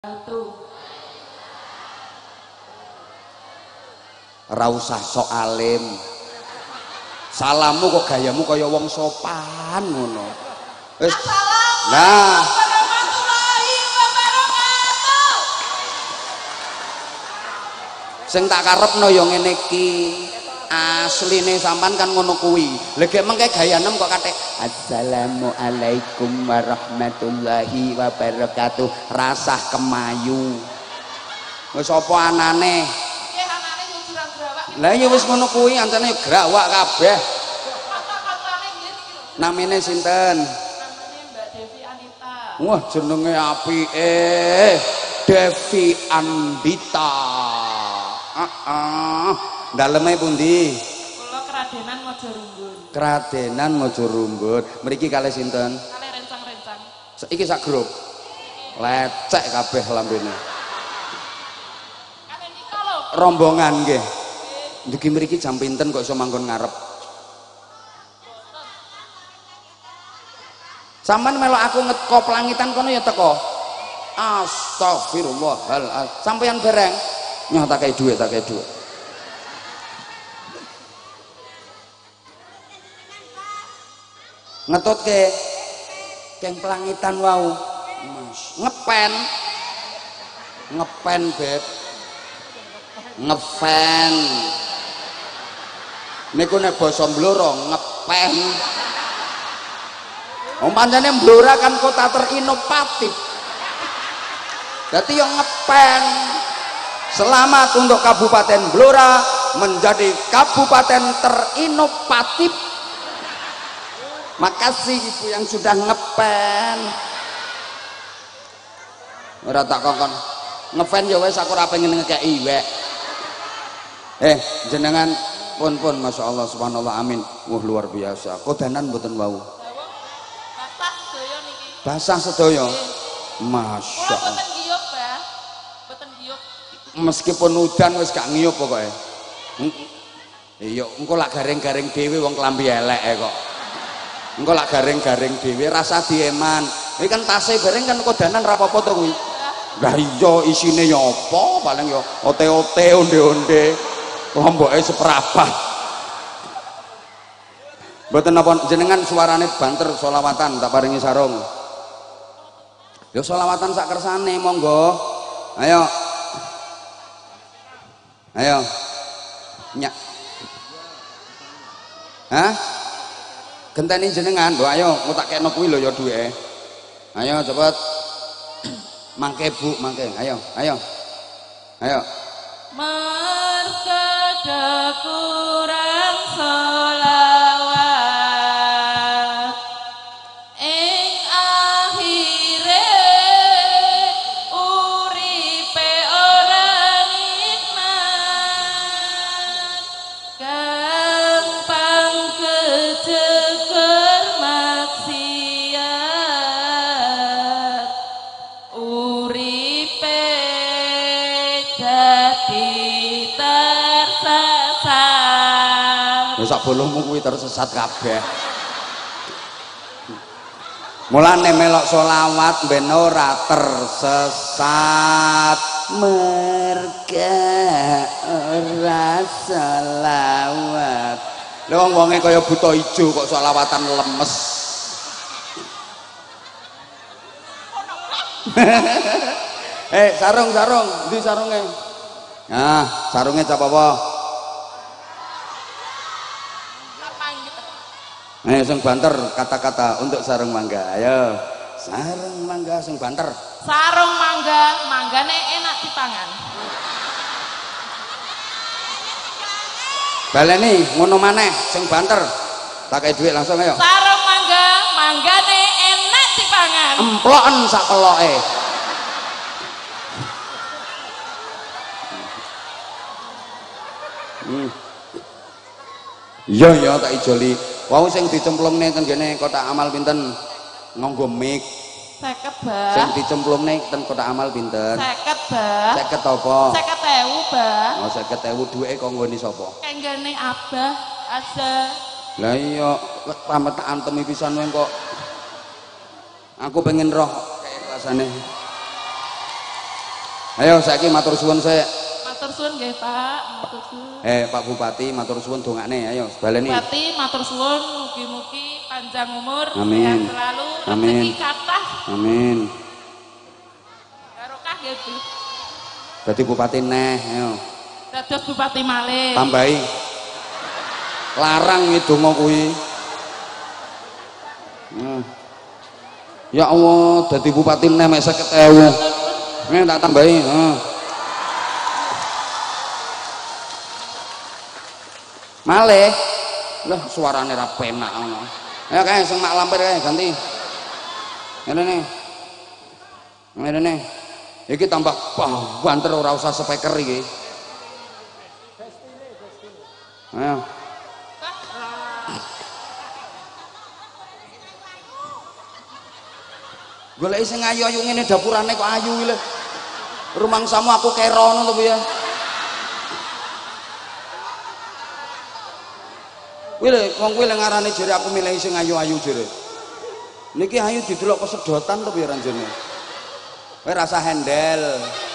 Ora usah sok alim. Salammu kok gayamu kaya wong sopan ngono. Wis. Nah. Sing tak karepno ya ngene iki. Asline sampean kan ngono kuwi. Lha gek mengke gayanem kok kate Assalamualaikum warahmatullahi wabarakatuh. Rasah kemayu. Wis apa anane? Nggih anane yo jurang grawak. Lah ya wis ngono kuwi ancane grawak kabeh. Kata-katane nggih iki lho. Namine sinten? Namanya Mbak Devi Anita. Wah jenenge apike. Devi Andita. Daleme pundi? Kula Kradenan Mojorumbun. Kradenan Mojorumbun. Mriki kalih sinten? Kale rencang-rencang. Iki sak grup. Lecek kabeh lambene. Kale nika lho. Rombongan nggih. Ndugi mriki jam pinten kok iso manggon ngarep? Sampeyan melok aku ngekop langitan kono ya teko. Astagfirullahaladzim. Sampeyan bereng. Nyoh tak kei dhuwit, tak kei dhuwit. Ngetutke keng pelangitan wau. Mas, ngepen. Ngepen, Beb. Ngepen. Niku nek basa Blora ngepen. Wong pancene Blora kan kota terinovatif. Dadi yo ngepen. Selamat untuk Kabupaten Blora menjadi kabupaten terinovatif. Makasih Ibu yang sudah ngepen. Ora tak kongkon. Ngepen ya wis aku ora pengen ngekeki wek. Jenengan pun Masya Allah subhanallah amin. Wah luar biasa. Kodanan mboten wau. Basah sedaya niki. Basah sedaya. Masya Kula Allah. boten giyup, Mbah. Boten giyup. Meskipun udan wis gak ngiyup pokoke. Iya, engko lak garing-garing dhewe wong klambi elek kok. Engko lak garing-garing dhewe rasa dieman. Iki kan tase bareng kan kodanan ra apa-apa to kuwi. Lah iya isine ya apa? Paling ya ote-ote onde-onde. Lomboke seprapat. Mboten napa jenengan suarane banter selawatan tak paringi sarung. Ya selawatan sak kersane monggo. Ayo. Ayo. Nyak. Hah? Genteni jenengan, lho ayo mau tak kekno kuwi lho ya duweke. Ayo cepet. Mangke Bu, mangke. Ayo, ayo. Ayo. Markada kurang selawat ing akhire uripe ora nikmat gampang kejeger maksiat uripe dadi tersesat. Ya sak bolomu kuwi tersesat kabeh. Mulane melok selawat ben ora tersesat. Merga ora selawat. Lha wong-wonge kaya buta ijo kok selawatan lemes. Sarung, ndi sarunge? Nah, sarunge cap apa? Sing banter kata-kata untuk sarung mangga. Ayo. Sarung mangga sing banter. Sarung mangga, manggane enak dipangan. Baleni ngono maneh sing banter. Tak kei dhuwit langsung ayo. Sarung mangga, manggane enak dipangan. Emploken sak peloke. Iya ya tak ijoli. Wau sing dicemplungne ten kene kotak amal pinten? Nganggo mic. 50, Bah. Sing dicemplungne ten kotak amal pinten? 50, Bah. 50 apa? 50.000, Bah. Oh 50.000 duweke kok nggone sapa? Kanggane Abah ada. Lah iya pamit tak antemi pisan wae kok. Aku pengen roh kayak rasane. Ayo saiki matur suwun sik. Matur suwun nggih, Pak. Matur suwun. Pak Bupati matur suwun dongane ayo baleni. Bupati matur suwun mugi-mugi panjang umur, Amin. sehat selalu, Amin. rezeki kathah. Amin. Barokah nggih, Bu. Dadi bupati neh ayo. Dados bupati malih. Tambahi. Larang iki donga kuwi. Ya Allah, dadi bupati neh mek 50.000. Nek tak tambahi, Malih. Lah suarane ra penak ngono. Ya kae sing mak lampir kae ganti. Ngene nih. Ngene nih. Iki tambah banter ora usah speaker iki. Ayo. Golek sing ayu-ayu ngene dapurane kok ayu iki lho. Rumangsamu aku kero ngono to piye? Kuwi lho wong kuwi lho ngarane jare aku milih sing ayu-ayu jare. Niki ayu didelok kesedotan to piye ranjene? Kowe rasa handle.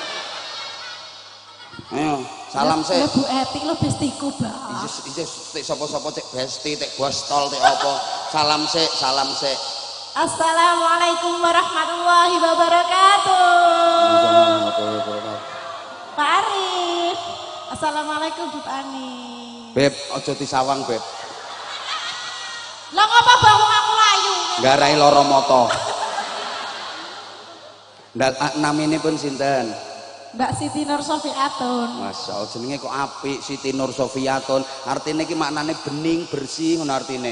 Ayo, salam sik. Bu Etik lo bestiku, Bang. Iki sapa-sapa cek besti, cek bostol, cek apa. Salam sik, salam sik. Assalamualaikum warahmatullahi wabarakatuh. Pak Arif. Assalamualaikum Bu Ani. Beb, aja disawang, Beb. Lah ngapa Bang aku layu? Garai lara mata. Ndak namine pun sinten? Mbak Siti Nur Sofiatun. Masya Allah jenenge kok apik Siti Nur Sofiatun. Artine iki maknane bening, bersih ngono artine.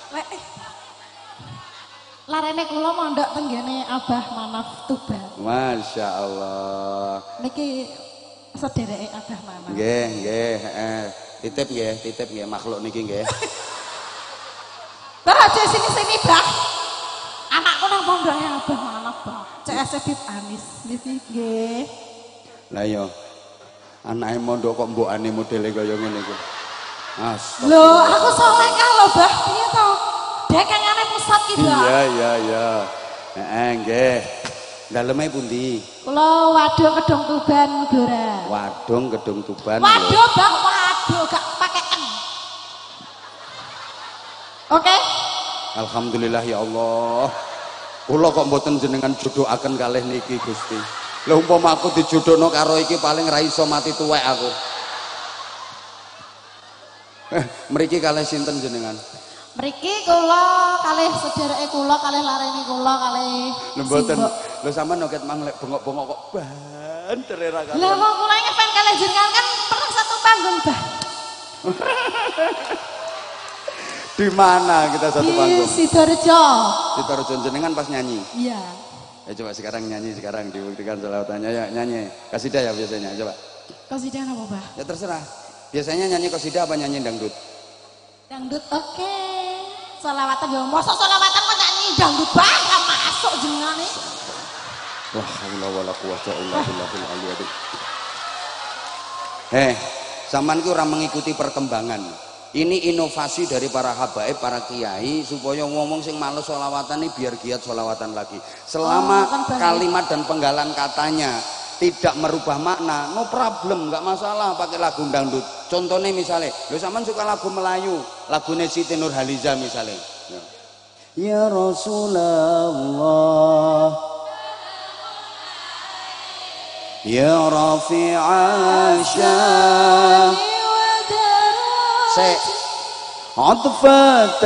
Larene kula mondok tenggene Abah Manaf Tuban. Masya Allah. Niki sedereke Abah Manaf. Nggih, nggih, titip nggih makhluk niki nggih. Bah aja sini-sini, Bah. Anakku nang pondoke Abah Manaf, Bah. CS Bib Anis nggih. Lah iya. Anake mondok kok mbokane modele kaya ngene iki. Lho, aku soleh lho, Bah. Piye to? Dekengane pusat ki, Bah. Iya. Nggih. Daleme pundi? Kula Waduh Kedung Tuban, Blora. Wadung Kedung Tuban. Waduh, Bah, waduh gak pakai en. Oke? Alhamdulillah ya Allah. Kula kok mboten jenengan jodohaken kalih niki Gusti. Lah umpama aku dijodohno karo iki paling ra iso mati tuwek aku. Mriki kalih sinten jenengan? Mriki kula kalih sedereke kula kalih larene kula kalih Lho mboten. Lho sampean nek manglek bengok-bengok kok banter ra kalih. Lah wong kula ngepen kalih jenengan kan pernah satu panggung, Bah. Di mana kita satu panggung? Di Sidoarjo. Sidoarjo jenengan pas nyanyi. Iya. Ya coba sekarang nyanyi sekarang dibuktikan selawatannya ya nyanyi. Kasidah ya biasanya coba. Kasidah apa, Bah? Ya terserah. Biasanya nyanyi kasidah apa nyanyi dangdut? Dangdut oke. Selawatan yo mosok selawatan kok nyanyi dangdut Bah, gak masuk jenengane. Wah, haula wala quwata illa billahil aliyil. Sampean ki ora mengikuti perkembangan. Ini inovasi dari para habaib, para kiai supaya ngomong sing males sholawatan ini biar giat sholawatan lagi. Selama kalimat dan penggalan katanya tidak merubah makna, no problem, nggak masalah pakai lagu dangdut. Contohnya misalnya, lo sampean suka lagu Melayu, lagunya Siti Nurhaliza misalnya. Ya Rasulullah, Ya Rafi'a Syah. عطفة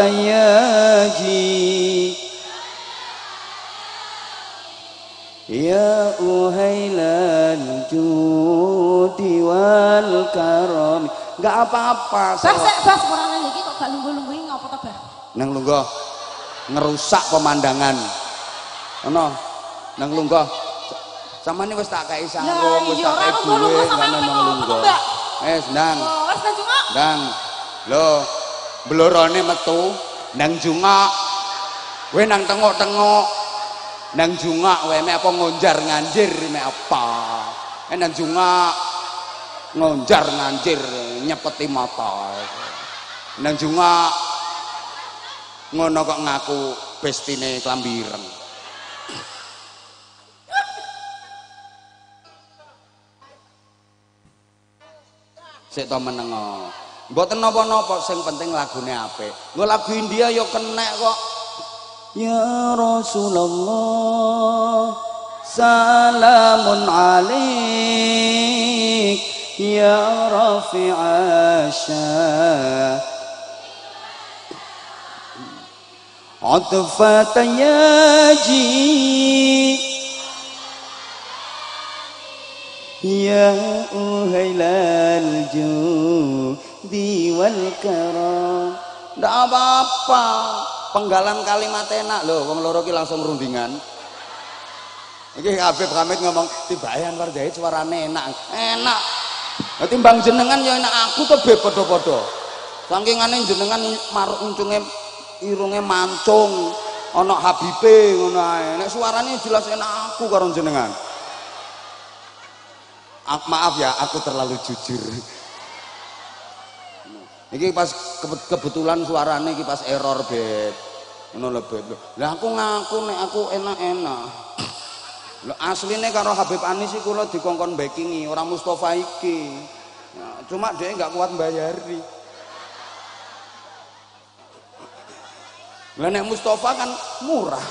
ياجي يا أهيل الجود والكرم. Gak apa-apa. Bas kurang lagi kok gak lungguh-lungguh ngapa to, Bah? Nang lungguh ngerusak pemandangan. Ono nang lungguh. Samane wis tak kei sarung, wis tak kei duwe sampeyan nang lungguh. Ndang. Wes nang jungok. Ndang. Lho, blorone metu nang jungok. Kowe nang tengok-tengok. Nang jungok kowe mek apa ngonjar nganjir mek apa? Nang jungok ngonjar nganjir nyepeti mata. Nang jungok ngono kok ngaku bestine klambi ireng. Sik to menengo. Mboten napa-napa sing penting lagune apik. Nggo lagu India ya kenek kok. Ya Rasulullah salamun alaik ya rafi'asya atfata yaji ya uhailal judi wal karam. Ndak apa-apa, penggalan kalimat enak loh, wong loro ki langsung rundingan. Iki Habib Hamid ngomong tibae Anwar Zahid suarane enak. Enak. Lah timbang jenengan ya enak aku to be padha-padha. Sangkingane jenengan maruk uncunge irunge mancung, ana Habibe ngono ae. Nek suarane jelas enak aku karo jenengan. Maaf ya, aku terlalu jujur. Iki pas kebetulan suarane iki pas error, Beb. Ngono lho, Beb. Lah aku ngaku nek aku enak-enak. Lho asline karo Habib Anis iki kula dikongkon backingi, orang Mustofa iki. Ya, cuma dia enggak kuat bayari. Lah nek Mustofa kan murah.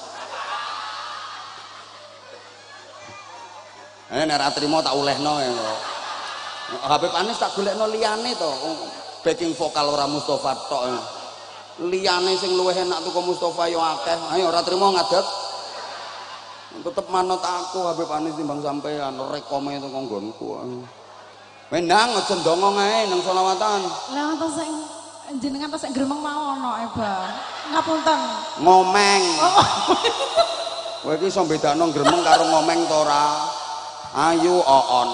Nek ra trimo tak olehno ya. Habib Anis tak golekno liyane to. Backing vokal ora Mustofa tok. Liyane sing luwih enak tuku Mustofa yo akeh. Ayo ora trimo ngadeg. Tetep manut aku Habib Anis timbang sampean rekome itu nggonku. Menang aja ndongong ae nang selawatan. Lah to sing jenengan to sing gremeng mau ono Bang. Ngapunten. Ngomeng. Kowe iki iso bedakno gremeng karo ngomeng to ora? Ayu oon.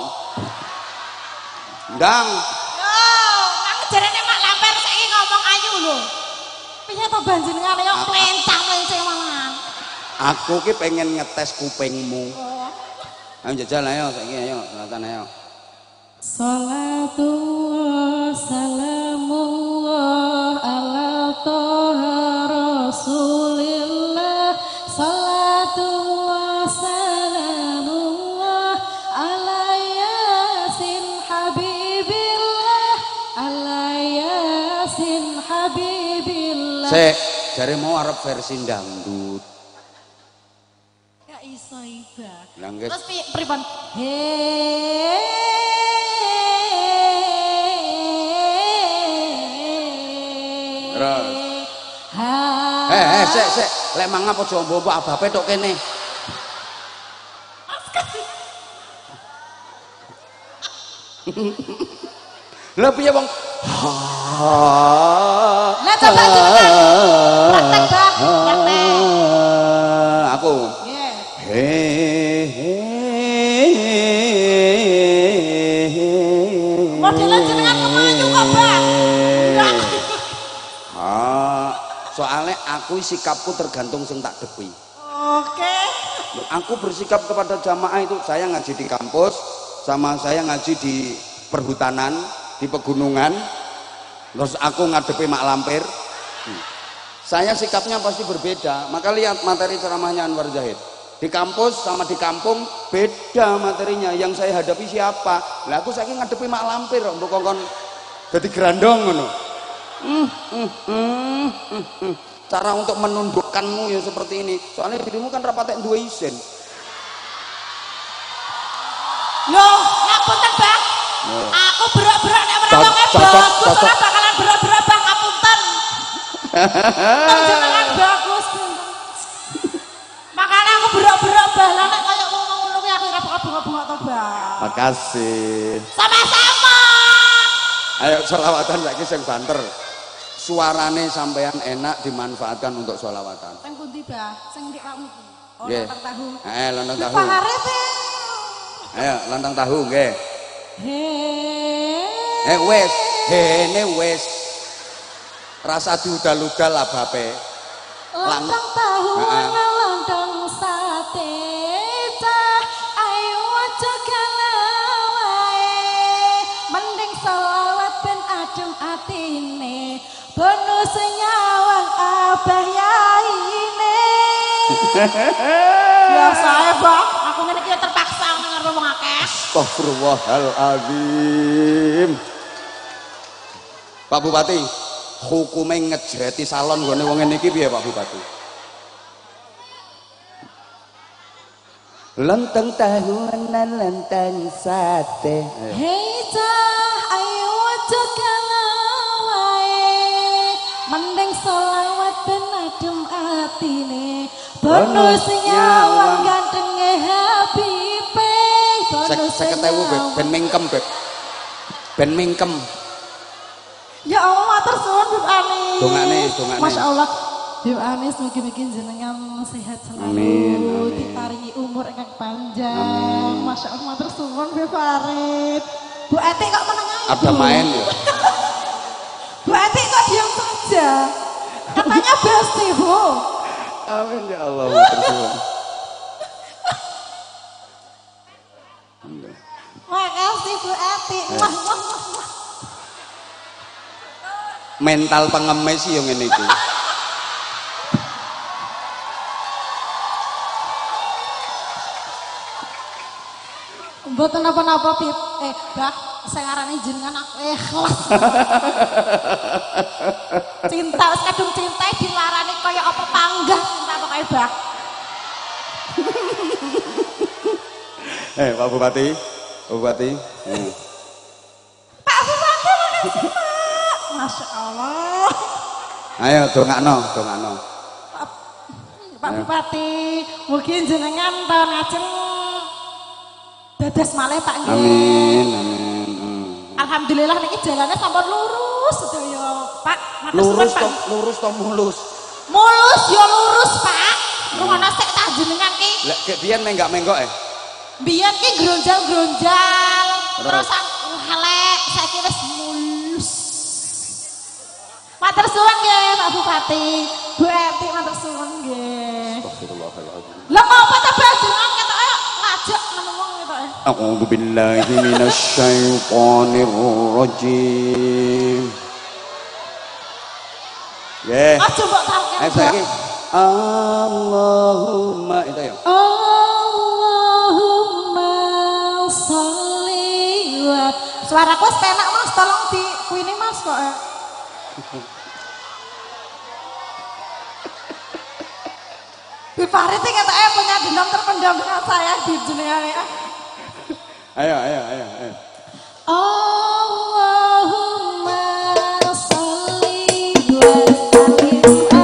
Ndang. Jarene mak lamper saiki ngomong ayu lho. Piye to banjenengan yo klencang-klenceng mangan. Aku ki pengen ngetes kupingmu. Oh. Ayo jajal ayo saiki ayo, selatan ayo. Salatu salamullah ala toha rasulillah. Salatu salamullah ala yasin habibillah. Ala yasin habibillah. Sik, jare mau arep versi dangdut. Ya iso iba. Langges. Terus pripun? Terus. Sik, lek mangap aja mbok abape tok kene. Lah piye wong? Lah coba praktek bak, praktek. Aku. Modelan jenengan kemaju kok, Bang. Soalnya aku sikapku tergantung sing tak depi. Oke. Aku bersikap kepada jamaah itu, saya ngaji di kampus, sama saya ngaji di perhutanan, di pegunungan, terus aku ngadepi mak lampir. Saya sikapnya pasti berbeda. Maka lihat materi ceramahnya Anwar Zahid. Di kampus sama di kampung beda materinya. Yang saya hadapi siapa? Lah aku saking ngadepi mak lampir, mbok kongkon dadi grandong ngono. Cara untuk menundukkanmu ya seperti ini. Soalnya dirimu kan rapatek duwe isin. Loh, ngapunten, Bang. Aku berak-berak nek ora wong bagus ora bakalan berak-berak, Bang, ngapunten. Jenengan bagus. Makanya aku berak-berak balang nek kaya wong ngono kuwi aku ora bakal bunga-bunga to, Bang. Makasih. Sama-sama. Ayo selawatan saiki sing banter. Suarane sampean enak dimanfaatkan untuk sholawatan. Teng pundi, Bang? Sing ndik kamu. Oh, Nggih. lontong tahu. Lontong tahu. Pangarep. Ayo lontong tahu nggih. Wes, hene wes. Rasa diudal-udal abape. Lontong tahu ana lontong sate. Ayo aja galawae. Mending selawat ben adem atine. Bonus nyawang abah yaine. Ya saya, Bang. Aku ngene iki terpaksa nang ngomong akeh. Astagfirullahaladzim. Pak Bupati, hukumnya ngejreti salon gone wong ngene iki piye Pak Bupati? Lontong tahu lontong sate. Hei cah, ayo aja galau wae. Mending selawat ben adem atine. Bonus nyawang gantenge Habibe. Bonus nyawang ben mingkem Beb. Ben mingkem. Ya Allah, matur suwun Bib Anis. Dongane. Masya Allah. Bib Anis mugi-mugi jenengan sehat selalu. Amin. Diparingi umur ingkang panjang. Masya Allah, matur suwun Bib Farid. Bu Eti kok menengah? Ada main ya. Bu Eti kok diam saja? Katanya besti, Bu. Amin ya Allah, matur suwun. Makasih Bu Eti. Wah. Mental pengemis yo ngene iki. Mboten napa-napa Pip. Bah, sing aranane jenengan aku ikhlas. Cinta wis kadung cinta dilarani kaya apa panggah cinta pokoke Bah. Pak Bupati. Pak Bupati makasih Pak. Masya Allah. Ayo dongakno. Pak Bupati, mungkin jenengan tahun ngajeng dadas malih Pak nggih. Amin. Alhamdulillah niki jalannya sampun lurus sedaya Pak. Lurus to mulus. Mulus ya lurus Pak. Rungono sik tak jenengan ki. Lek biyen menggak-menggok Biyen ki gronjal-gronjal. Terus halek saiki wis mulus. Matur suwun nggih Pak Bupati. Bu Eti matur suwun nggih. Astagfirullahaladzim. Lah ngopo ta jenengan ketoke ngajak nang wong ketoke. A'udzu billahi minasy syaithanir rajim. Nggih. Aja mbok tarke. Saiki Allahumma itu ya. Allahumma sholli wa. Suaraku wis penak Mas, tolong di kuini Mas kok. Bib Farid iki ketoke punya dendam terpendam dengan saya di jenengane. Ayo. Allahumma sholli wa sallim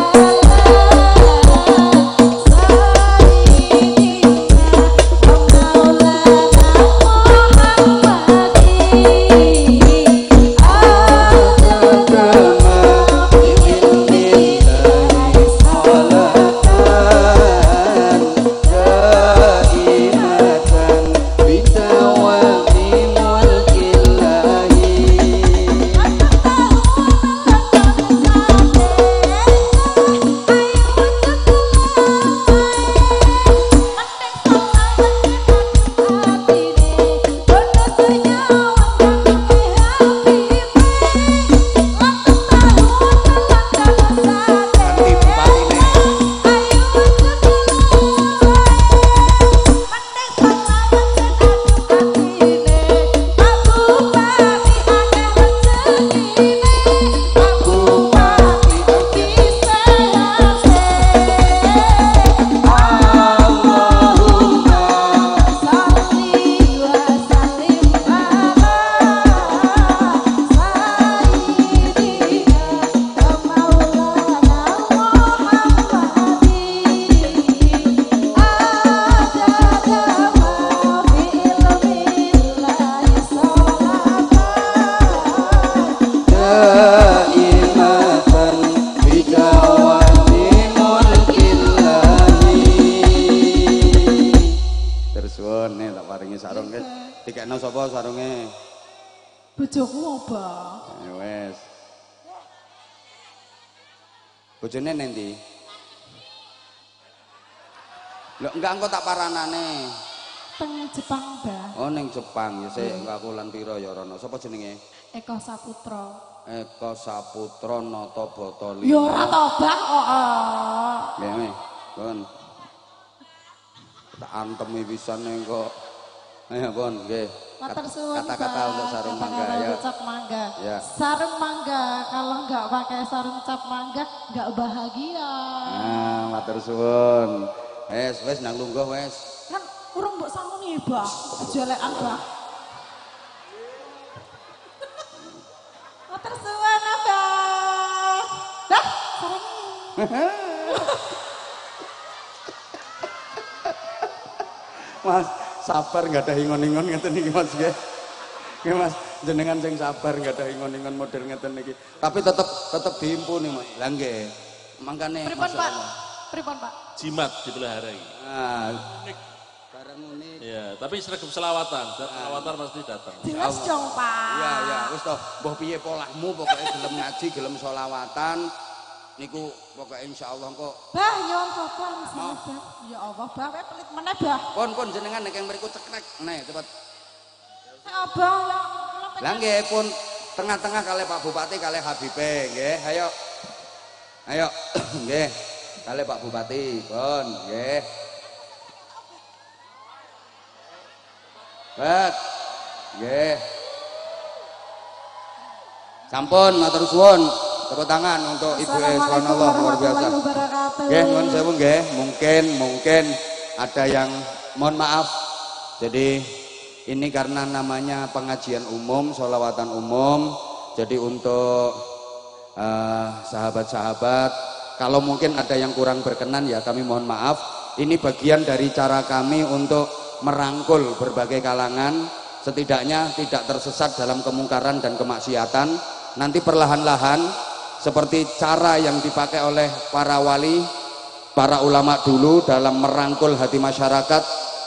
Dikekno sapa sarunge? Bojoku apa? Ya wes. Bojone nendi? Lho enggak engko tak paranane. Teng Jepang, Mbah. Oh ning Jepang ya sik engko aku lan pira ya rono. Sapa jenenge? Eko Saputra. Eko Saputra Nata Bata 5. Ya ora to, Bang, kok. Nggih, Pun. Tak antemi pisan engko. Ayo, Pun, nggih. Kata-kata untuk sarung mangga ya. Cap mangga. Ya. Sarung mangga kalau nggak pakai sarung cap mangga nggak bahagia. Nah, matur suwun. Wes nang lungguh wes. Kan urung mbok sangoni, Bah. Jelekan, Bah. Matur suwun, Abah. Dah, sarung. Mas, sabar nggak ada ingon-ingon ngeten niki Mas nggih. Nggih Mas, jenengan sing sabar nggak ada ingon-ingon model ngeten niki. Tapi tetep diimpuni Mas. Lah nggih. Mangkane Pripun, Pak? Pripun, Pak? Jimat dipelihara iki. Nah, barang unik. Ya, tapi seragam selawatan, selawatan pasti datang. Jelas dong, Pak. Iya, iya, wis to. Mbah piye polahmu pokoke gelem ngaji, gelem selawatan. Niku pokoke insyaallah kok. Bah, nyuwun sopan Bah. Ya Allah, Bah, kowe pelit meneh, Bah. Pun jenengan nek mriku cekrek. Nah, cepet. Abah ya. Lah nggih pun tengah-tengah kali Pak Bupati kali Habibe nggih. Ayo. Ayo. Nggih. Kali Pak Bupati, pun nggih. Bet. Nggih. Sampun matur suwun. Tepuk tangan untuk Ibu Subhanallah luar biasa. Nggih, nuwun sewu nggih. Mungkin ada yang mohon maaf. Jadi ini karena namanya pengajian umum, sholawatan umum. Jadi untuk sahabat-sahabat, kalau mungkin ada yang kurang berkenan ya kami mohon maaf. Ini bagian dari cara kami untuk merangkul berbagai kalangan, setidaknya tidak tersesat dalam kemungkaran dan kemaksiatan. Nanti perlahan-lahan seperti cara yang dipakai oleh para wali, para ulama dulu dalam merangkul hati masyarakat,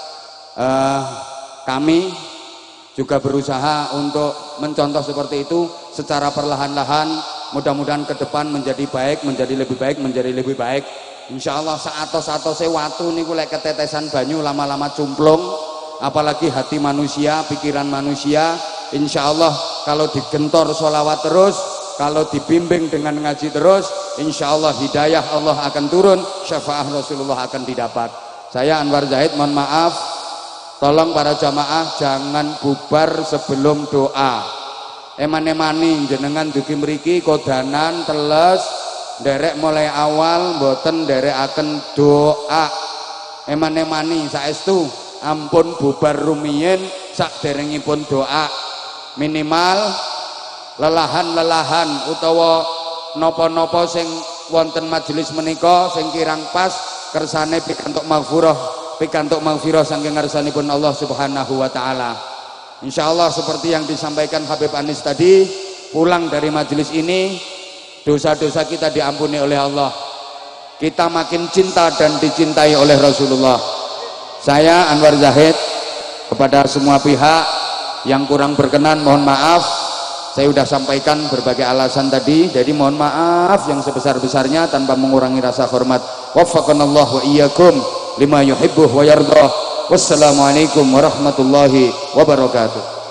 kami juga berusaha untuk mencontoh seperti itu secara perlahan-lahan. Mudah-mudahan ke depan menjadi baik, menjadi lebih baik, menjadi lebih baik. Insya Allah saatos-atose watu niku lek ketetesan banyu lama-lama cumplung, apalagi hati manusia, pikiran manusia. Insya Allah kalau digentor sholawat terus, kalau dibimbing dengan ngaji terus, insya Allah hidayah Allah akan turun, syafaat Rasulullah akan didapat. Saya Anwar Zahid mohon maaf, tolong para jamaah jangan bubar sebelum doa. Eman-emani jenengan dugi mriki kodanan teles derek mulai awal mboten nderekaken doa. Eman-emani saestu ampun bubar rumiyin sakderengipun doa. Minimal lelahan-lelahan utawa napa-napa sing wonten majelis menika sing kirang pas kersane pikantuk maghfirah saking ngarsanipun Allah Subhanahu wa taala. Insyaallah seperti yang disampaikan Habib Anis tadi, pulang dari majelis ini dosa-dosa kita diampuni oleh Allah. Kita makin cinta dan dicintai oleh Rasulullah. Saya Anwar Zahid kepada semua pihak yang kurang berkenan mohon maaf. Saya sudah sampaikan berbagai alasan tadi, jadi mohon maaf yang sebesar-besarnya tanpa mengurangi rasa hormat. Waffaqanallahu wa iyyakum lima yuhibbuh wa yardha. Wassalamualaikum warahmatullahi wabarakatuh.